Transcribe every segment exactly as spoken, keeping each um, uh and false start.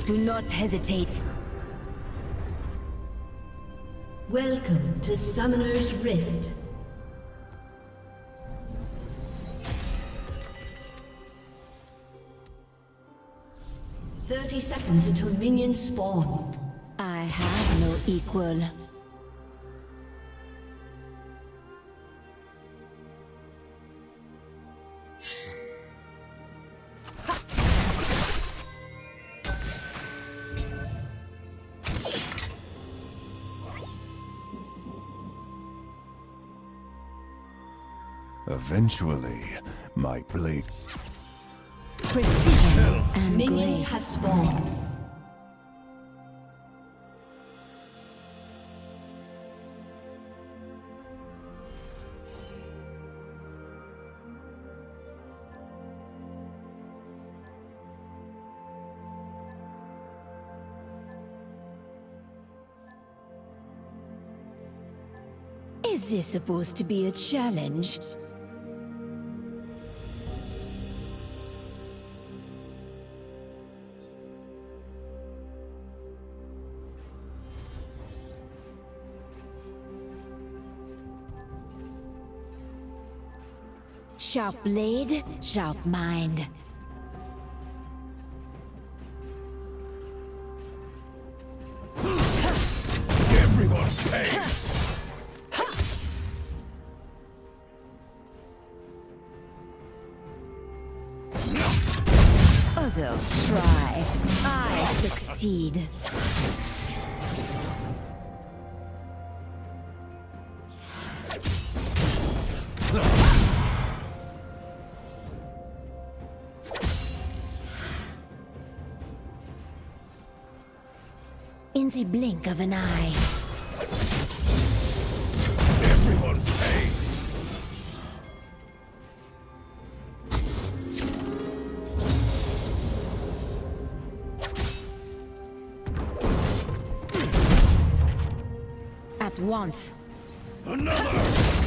Do not hesitate. Welcome to Summoner's Rift. Thirty seconds until minions spawn. I have no equal. Eventually, my blade. Precision and Minions grace. have spawned. Is this supposed to be a challenge? Sharp blade, sharp mind. Everyone pays! Others try, I succeed. In the blink of an eye. Everyone pays! At once. Another!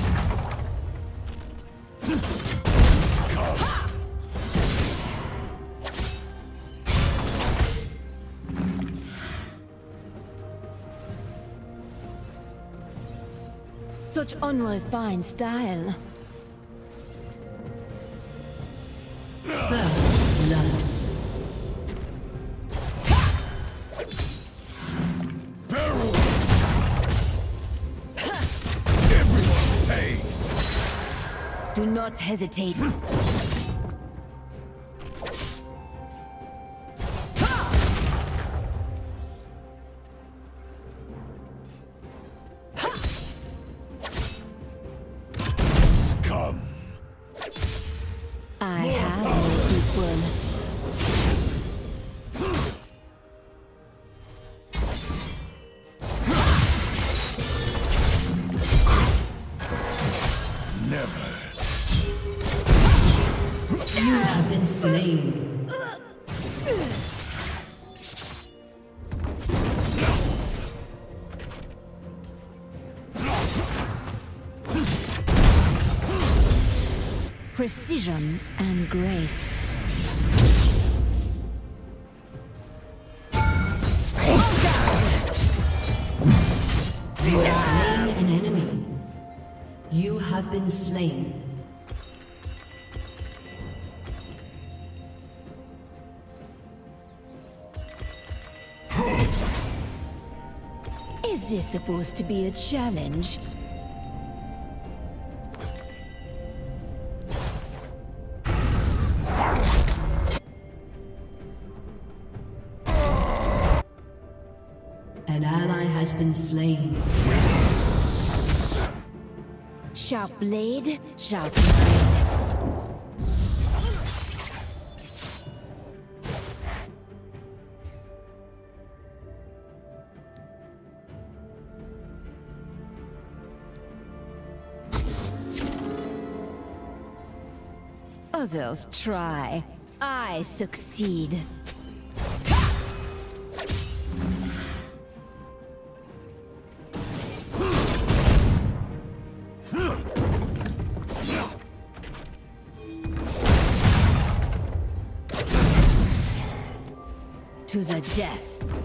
Such unrefined style. First blood. Barrel! Everyone pays! Do not hesitate. Scum! I have no equal. Never! You have been slain. Precision and grace. You have slain an enemy. You have been slain. Is this supposed to be a challenge? An ally has been slain. Sharp blade, sharp mind. Others try, I succeed. To the death.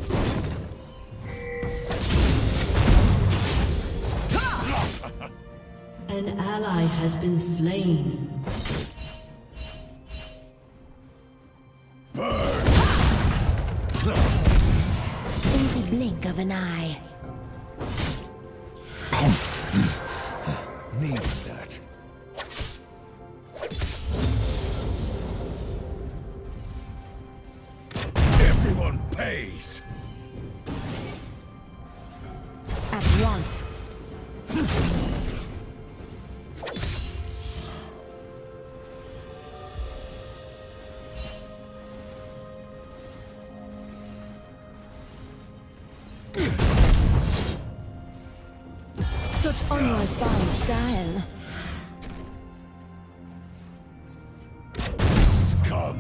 An ally has been slain. In the blink of an eye. Need that. Everyone pays. At once. Such unrefined style. Scum.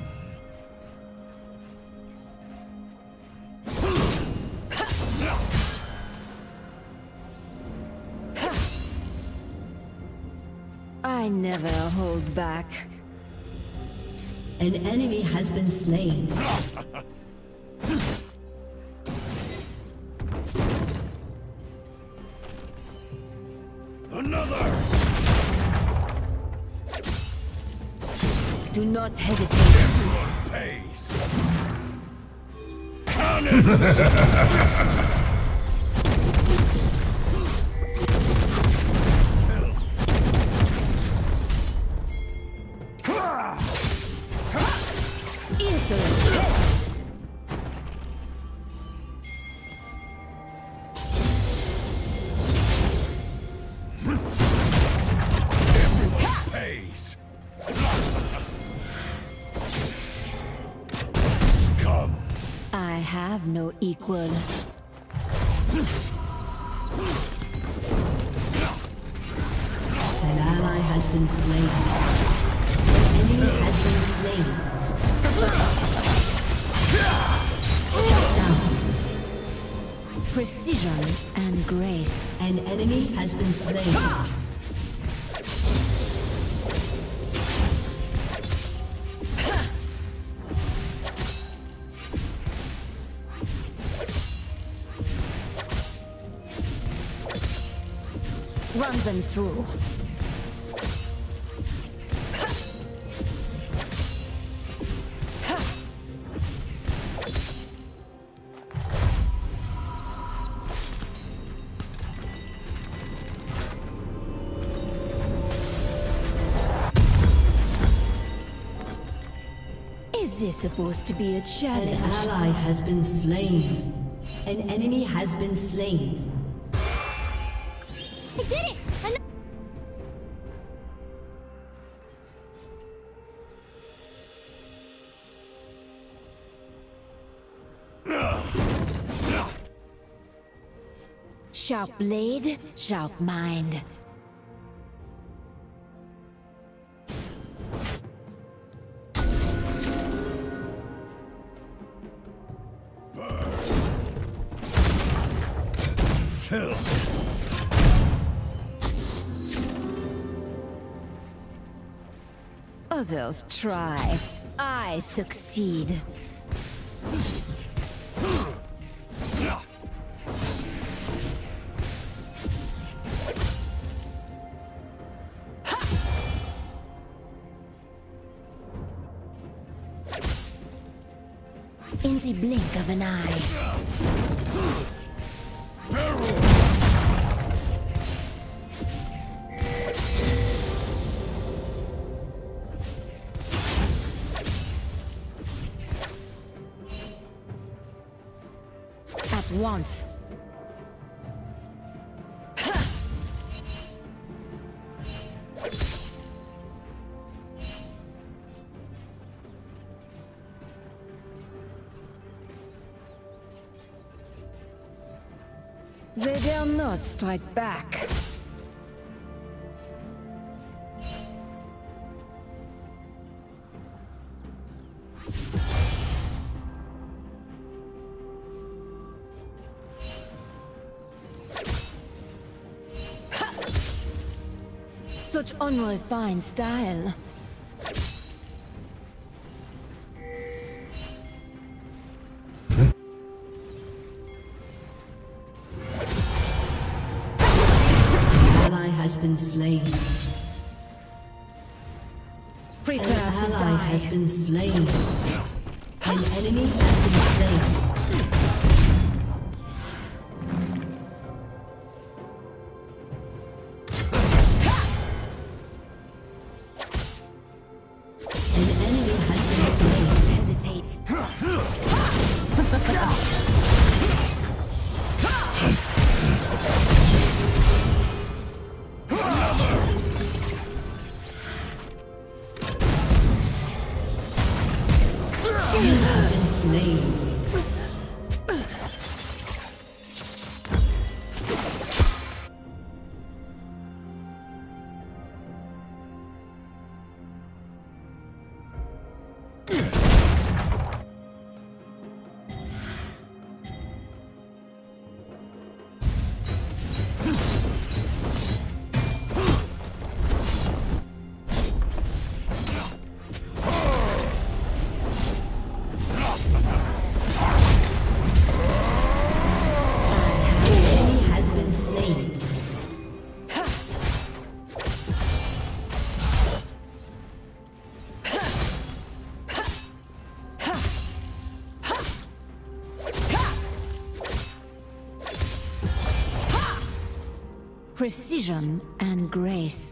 I never hold back. An enemy has been slain. Another. Do not hesitate. Everyone pays. Cannons. I have no equal. An ally has been slain. An enemy has been slain. Down. Precision and grace. An enemy has been slain. Run them through. Is this supposed to be a challenge? An ally has been slain. An enemy has been slain. I did it! An Sharp blade, sharp mind. Filth. Others try. I succeed. In the blink of an eye. At once. They dare not strike back. Such unrefined style. been slain. Prepare An to ally die. has been slain. An enemy has been slain. Precision and grace.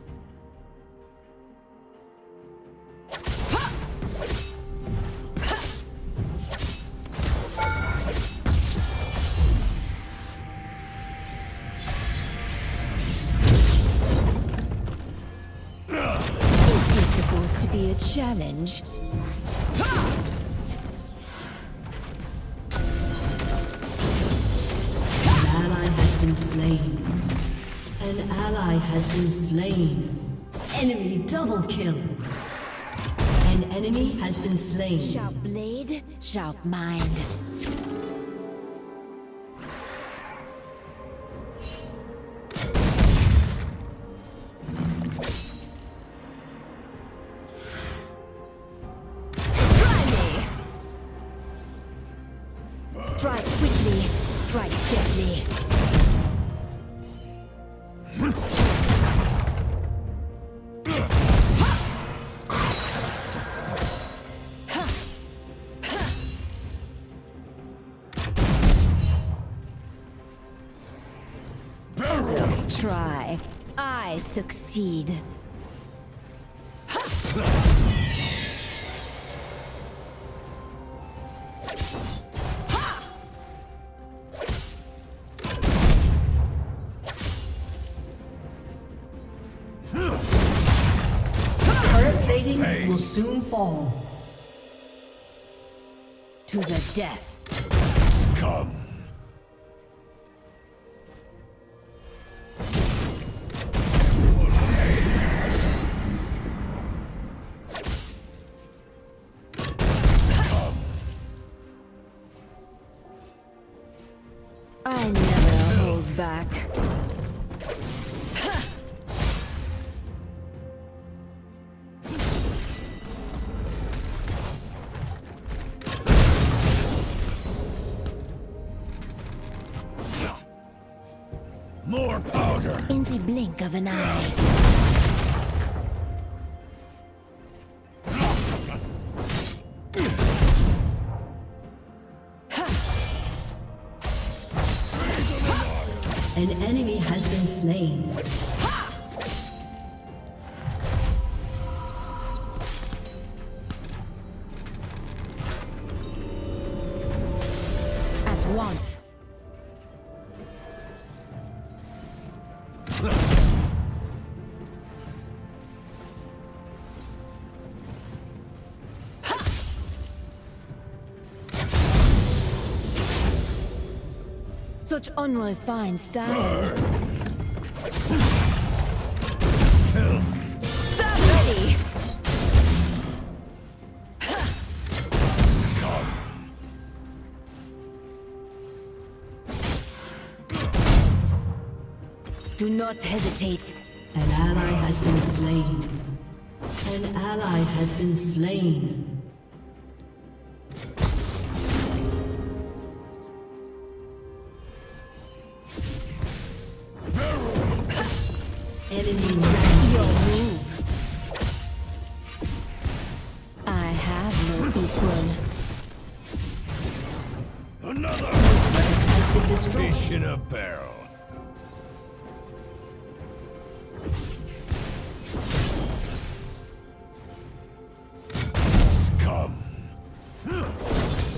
Is this supposed to be a challenge? An ally has been slain. An ally has been slain. Enemy double kill. An enemy has been slain. Sharp blade, sharp mind. Try me! Strike quickly, strike deadly. Just try. I succeed. Turret plating will soon fall. To the death. Scum. I never hold back. More powder. In the blink of an eye. An enemy has been slain. At once. Such unrefined style. Stop ready! Scum. Do not hesitate. An ally has been slain. An ally has been slain. Enemy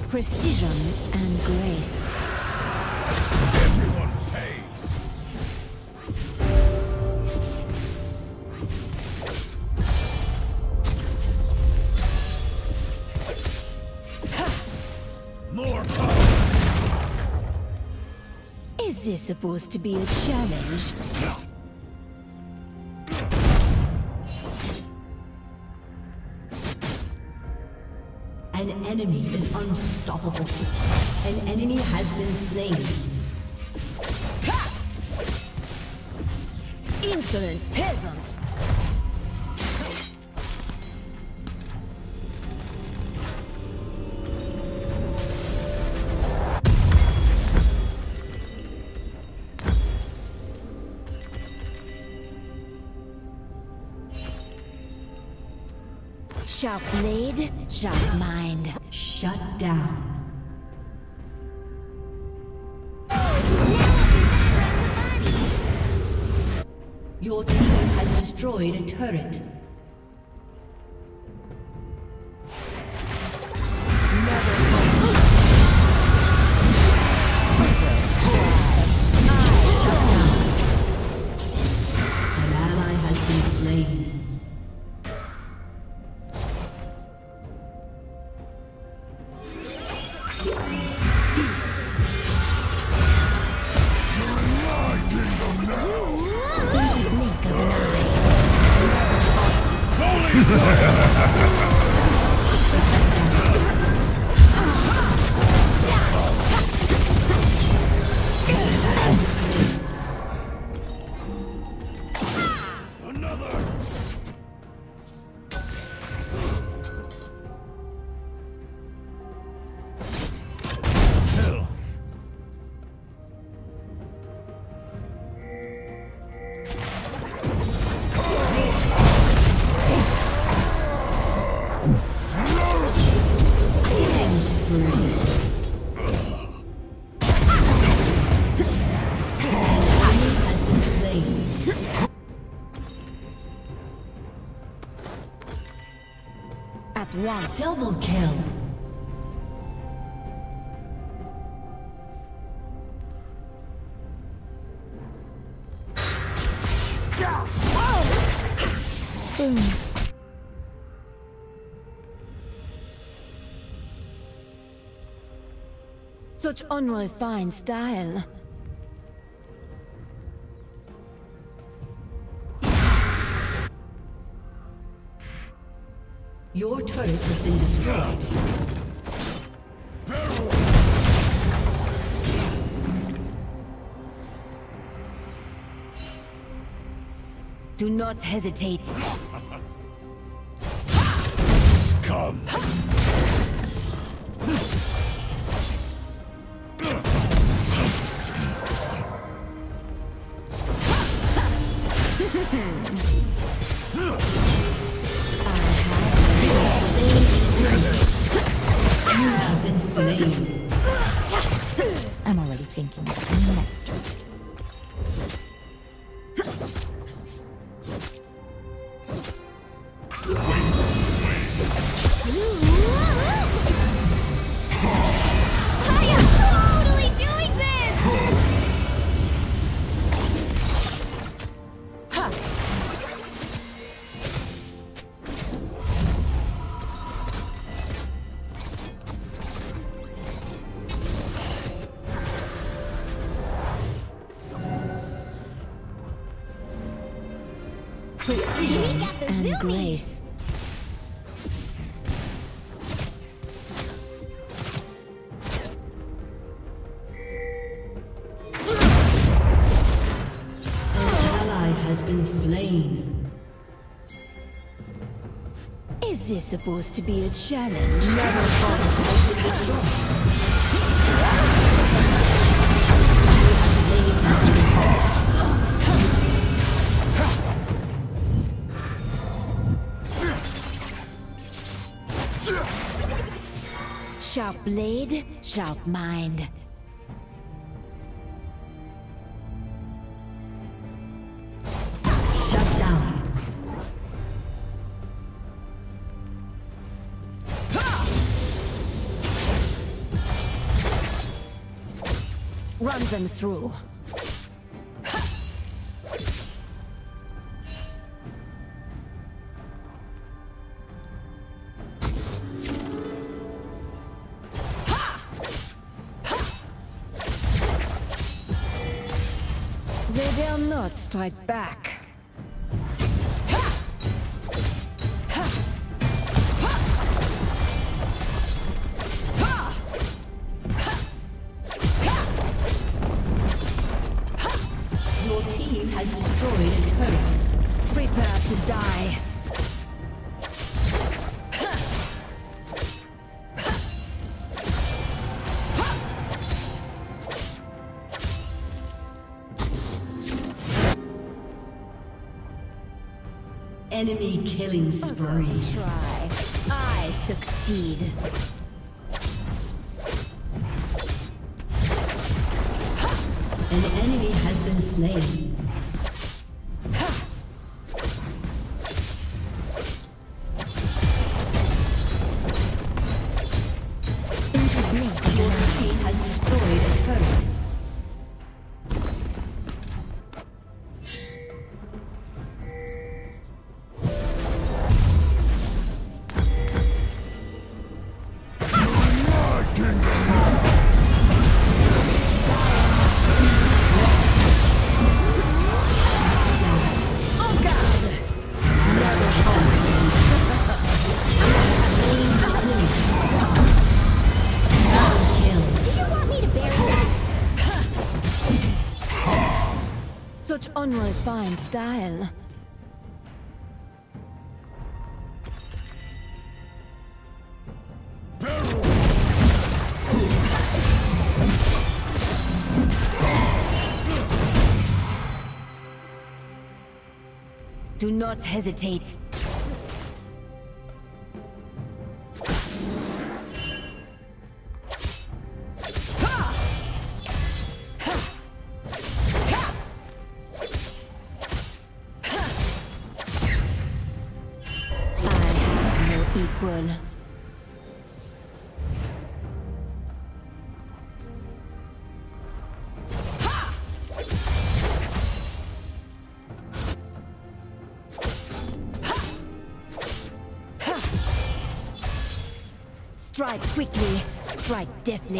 Precision and grace. Everyone pays. More power. Is this supposed to be a challenge? An enemy is unstoppable. An enemy has been slain. Insolent peasants! Sharp blade, sharp mind. Shut down. Your team has destroyed a turret. An ally has been slain. At once. Double kill. Such unrefined style. Your turret has been destroyed. Do not hesitate. Come. You have been slain. I'm already thinking of next. Precision and grace. An ally has been slain. Is this supposed to be a challenge? Never thought it was destroyed. Sharp blade, sharp mind. Shut down. Run them through. They dare not strike back. Your team has destroyed a turret. Prepare to die. Enemy killing spree. Try. I succeed. An enemy has been slain. Your team has destroyed a turret. Such unrefined style. Do not hesitate. Equal. Strike quickly, strike deftly.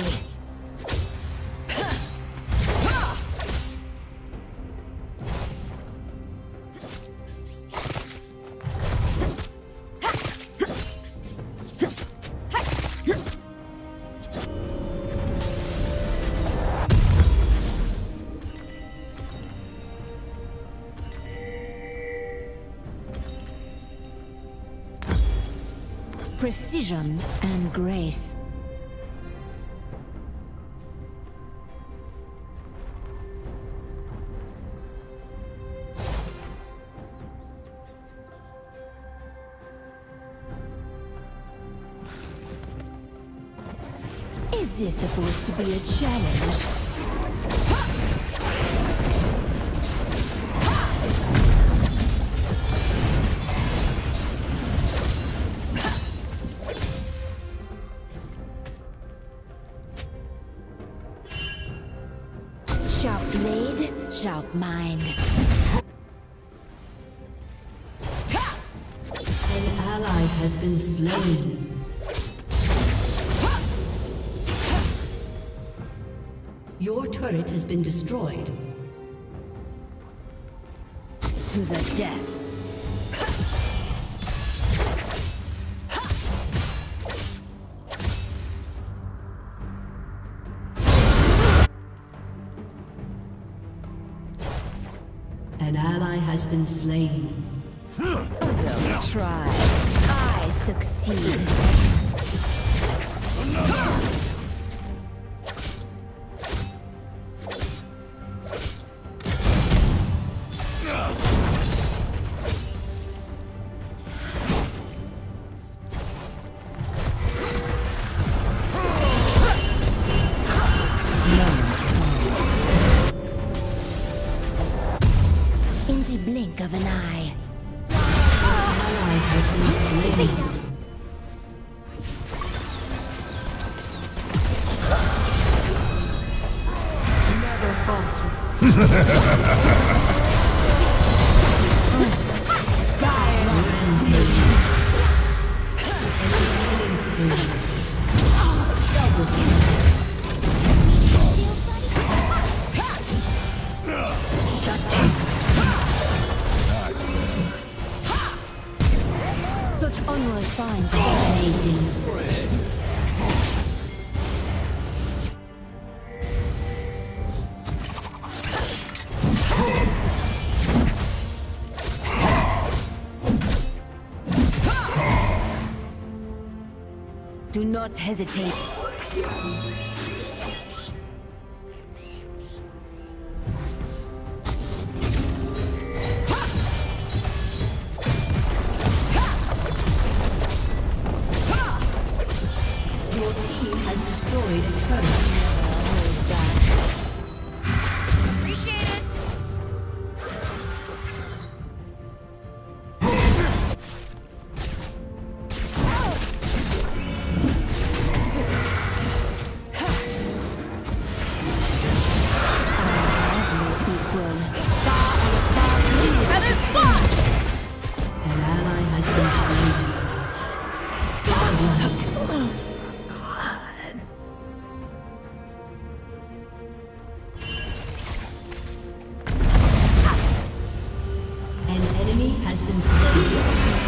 Precision and grace. Is this supposed to be a challenge? Sharp blade, sharp mind. An ally has been slain. Your turret has been destroyed. To the death. An ally has been slain. Others try. I succeed. In the blink of an eye. Ally has been slain. Such unrefined. Dominating. Do not hesitate. Your team has destroyed a turret. Appreciate it. Feathers fly! An ally has been slain. An enemy has been slain.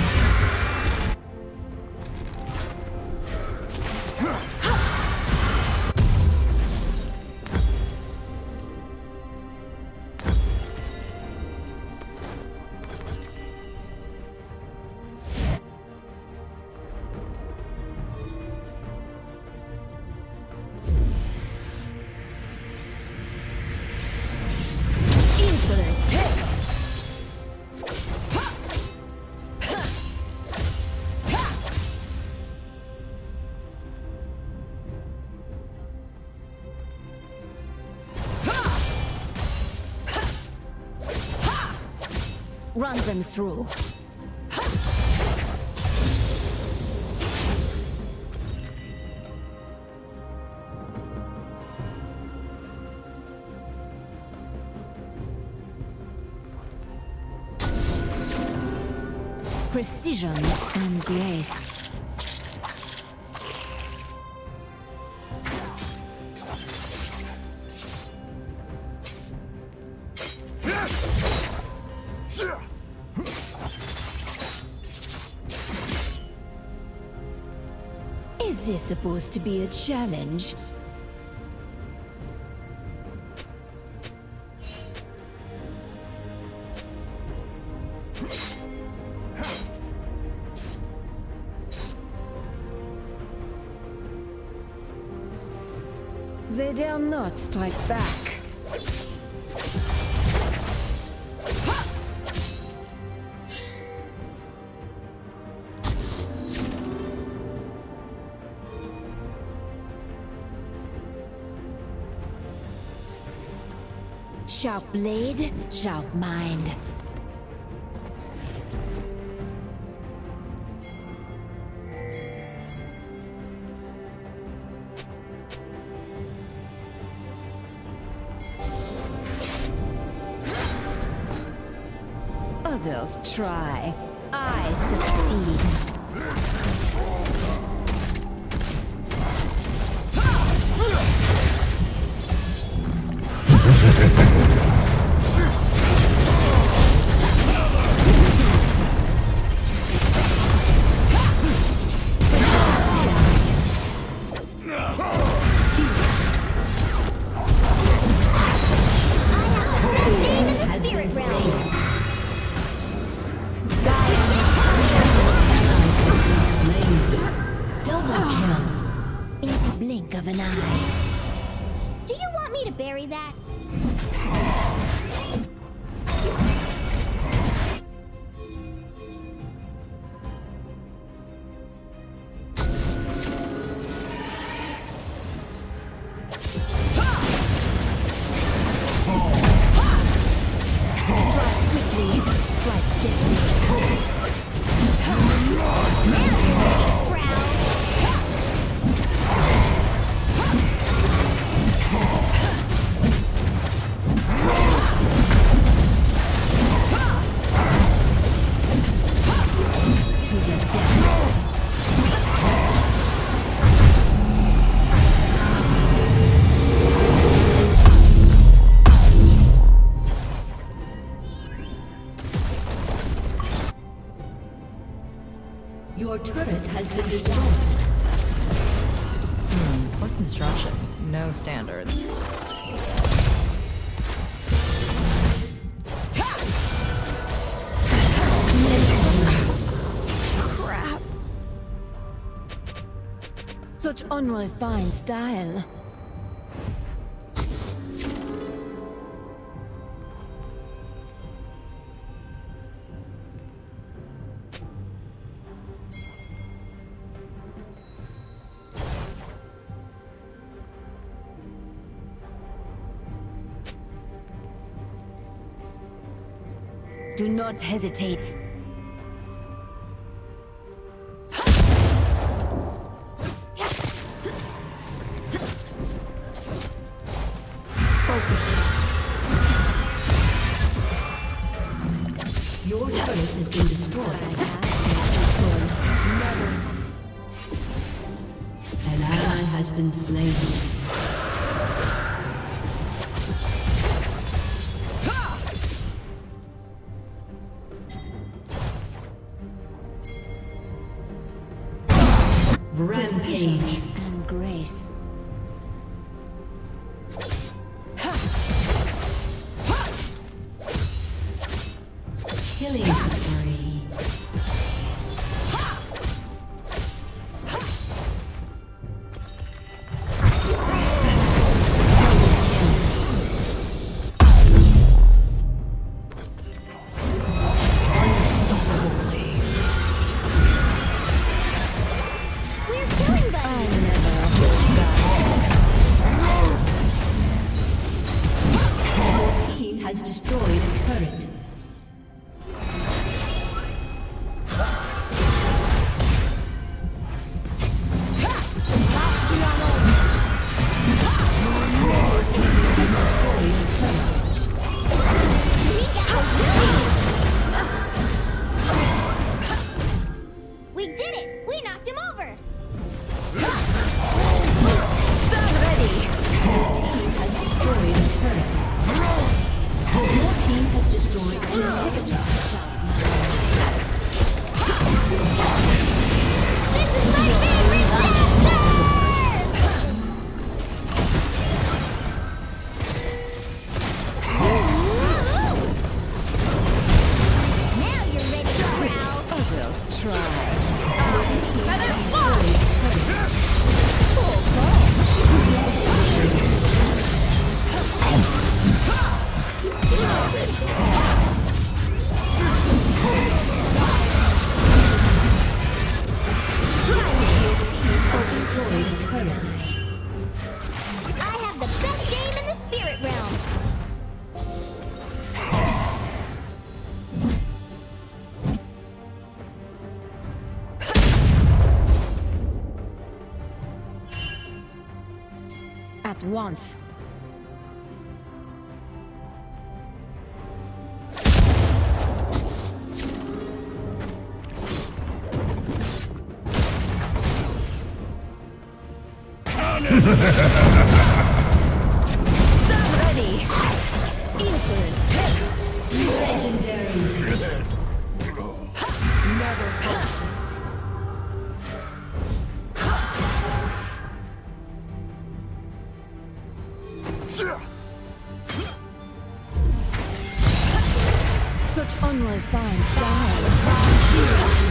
Run them through. Precision and grace. Is this supposed to be a challenge? They dare not strike back. Sharp blade, sharp mind. Others try. I succeed. Blink of an eye. Do you want me to bury that? Drop quickly, strike deadly. Your turret has been destroyed. Hmm, what construction? No standards. Crap. Such unrefined style. Do not hesitate. Your turret has been destroyed. An ally has been slain. Rampage. And grace. Killing spree. Has destroyed a turret. We did it! We knocked him over! Stand ready! Has destroyed a turret. Your team has destroyed an inhibitor. This is my favorite chapter! Now you're ready to growl. I'll just try. I have the best game in the spirit realm. At once. Stand ready! Insolent! Legendary. Never hesitate. Such unrefined style.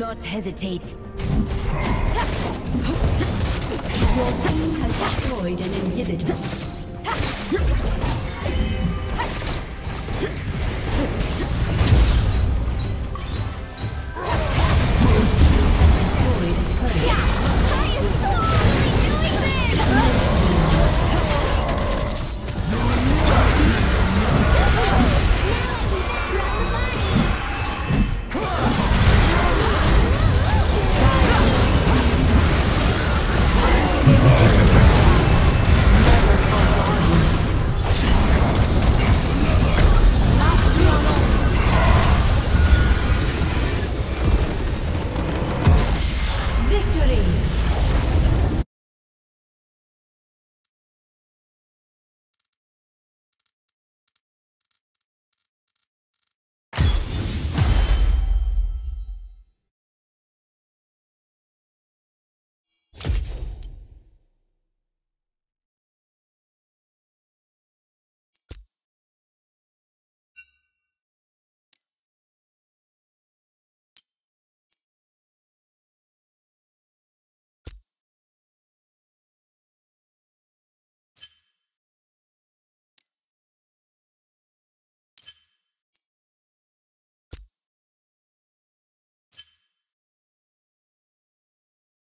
not hesitate. Your team has destroyed an inhibitor.